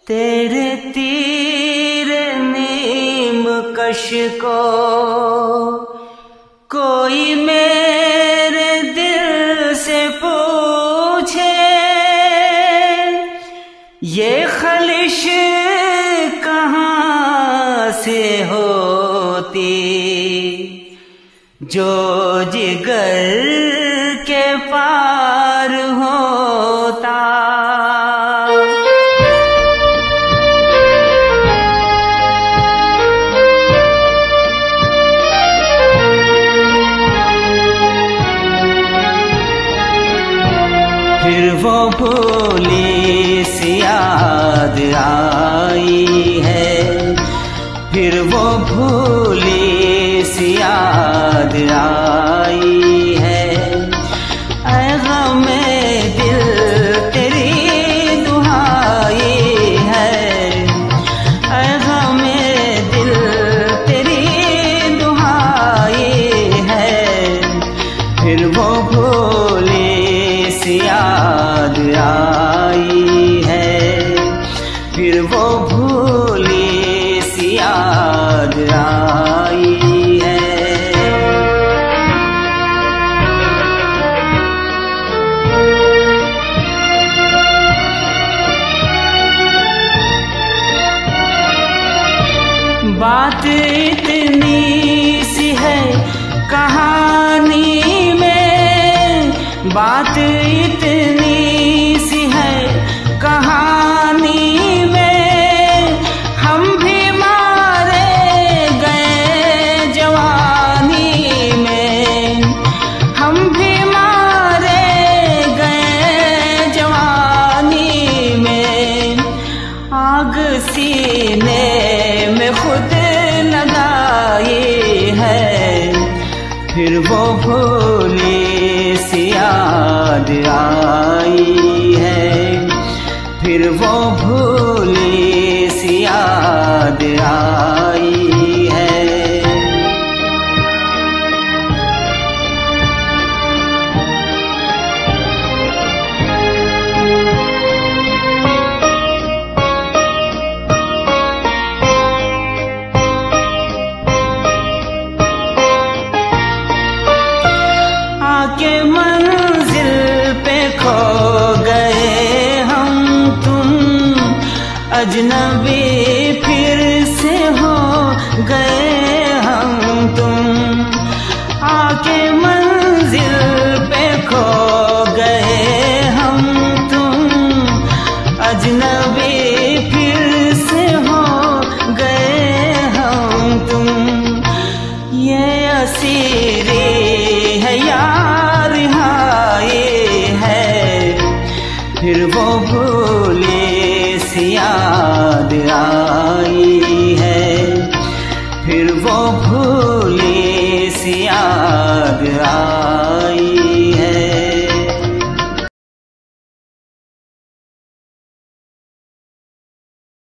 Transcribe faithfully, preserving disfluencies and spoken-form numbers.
तेरे तीर नीम कश को कोई मेरे दिल से पूछे, ये खलिश कहाँ से होती जो जिगर के पार होता। फिर वो भूली सी याद आई है, फिर वो भूली सी याद आई है। ऐ ग़मे दिल तेरी दुहाई है, ऐ ग़मे दिल तेरी दुहाई है। फिर वो भूली सी याद आई है, फिर वो भूली सी याद आई है। बात इतनी सी है कहानी में, बात इतनी सी है कहानी में। हम भी मारे गए जवानी में, हम भी मारे गए जवानी में। आग सीने में खुद लगाई है, फिर वो भूली सी याद आई है, फिर वो भूली सी याद आई है। आके मंजिल पे खो गए हम तुम, अजनबी फिर से हो गए हम तुम। आके मंजिल पे खो गए हम तुम, अजनबी फिर से हो गए हम तुम। ये असीरी है यार हाय है, फिर वो भूली सी याद आ